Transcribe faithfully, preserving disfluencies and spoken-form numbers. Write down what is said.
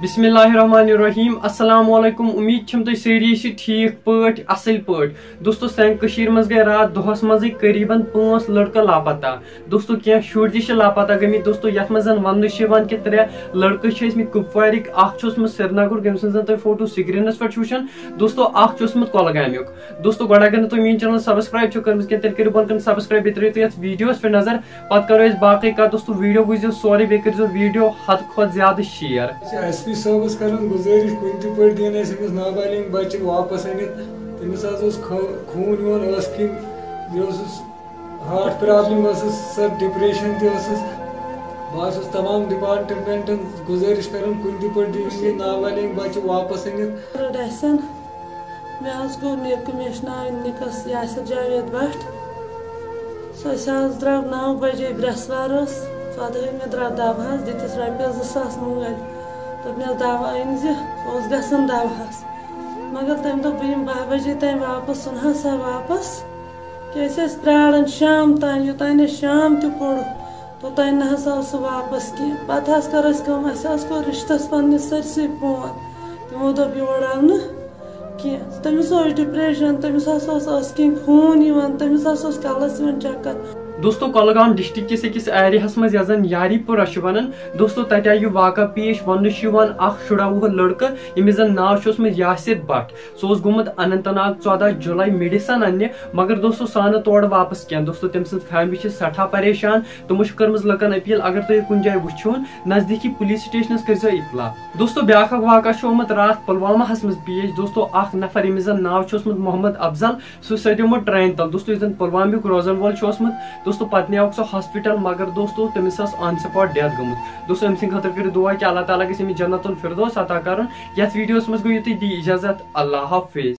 बिस्मिल्लाहिर्रहमानिर्रहीम अस्सलाम वालेकुम। उम्मीद छम तुम सारी ठीक पट असल पट। दोस्तों सान कशीर मज गई रात दोहस मज करीबन पांच लड़का लापता। दोस्तों क्या शुर लापता गमी। दोस्तों यथ मज वन कि त्रे लड़के कुपवारिक श्रीनगर गम तुम फोटो स्क्रीनस पे वुचान। दोस्तों कुलगामुक। दोस्तों गो अगर तुम मीन चैनल सब्सक्राइब कर तेल बन सब्सक्राइब त्रो वीडियोस पे नजर पे करो बाकी कत। दोस्तों वीडियो बुझो सोरे बे कर वीडियो हद खुद ज्यादा शेयर। एसपी साहबस कर गुजारिश कुन ति पे दिन अमिस नाबालिग बच्चे वापस अनित तमिस खून किन हार्ट प्रॉब्लम सर डिप्रेशन तस तमाम डिपार्टमेंटन गुजारिश कर कुन ति पे दिन नाबालिग बच्चे वापस अनित मे गो निकस निकस यासर जावेद भट्ट सह द्राव नौ बजे ब्रेसवार पद मे द्राव दवा दिस रपस जसास मूल दोपनस दवा अन गसन दवाहस मगर तम दो बह बह बजे तम वापस सुनहा सा वापस क्या प्राण शाम तान योतान शाम तह पोड़ तोतान ना सह वापस कह पे कर कोर रिश्तस पन्नस सरसै फोन तमो दोप योर आव कह तमिस डिप्रेशन तमिस कह खून तमिस कलस चक्कर। दोस्तों कुलगाम डिस्ट्रिक्ट किस अकिस एरियास मज यन यारीपुरा वन। दोस्तों तत आयु वाक़ा पेश वन शुरा वुह लड़का यमिस जन नाव यासिर भट्ट सह गोमुत अनंतनाग चौदह जुलाई मेडिसन अन्य मगर दोस्तों सह न तोड़ वापस कह। दोस्तों तम सद फैमिली सठा परेशान तमो कर्म लकन अपील अगर तुम कुन जाए वुन नजदीकी पुलिस स्टेशनस कर इतला। दोस्तों ब्याक वाक़ा आमुत रात पुलवामा मज पेश। दोस्तों अख नफर यमिस जन नाव मोहम्मद अफजल सह सत्योमुत ट्रेन तल। दोस्तों जन पुलवामिक रोजन वोल दोस्तों पत्नी आव सह हॉस्पिटल मगर दोस्तों तमिस ऑन स्पॉट डेथ गमुत। दोस्तों अम सद खतर दुआ कि अल्लाह ताला गि जन्नतुल फिरदौस अता कर। यथ वीडियोस मज गो दी इजाजत। अल्लाह हाफिज।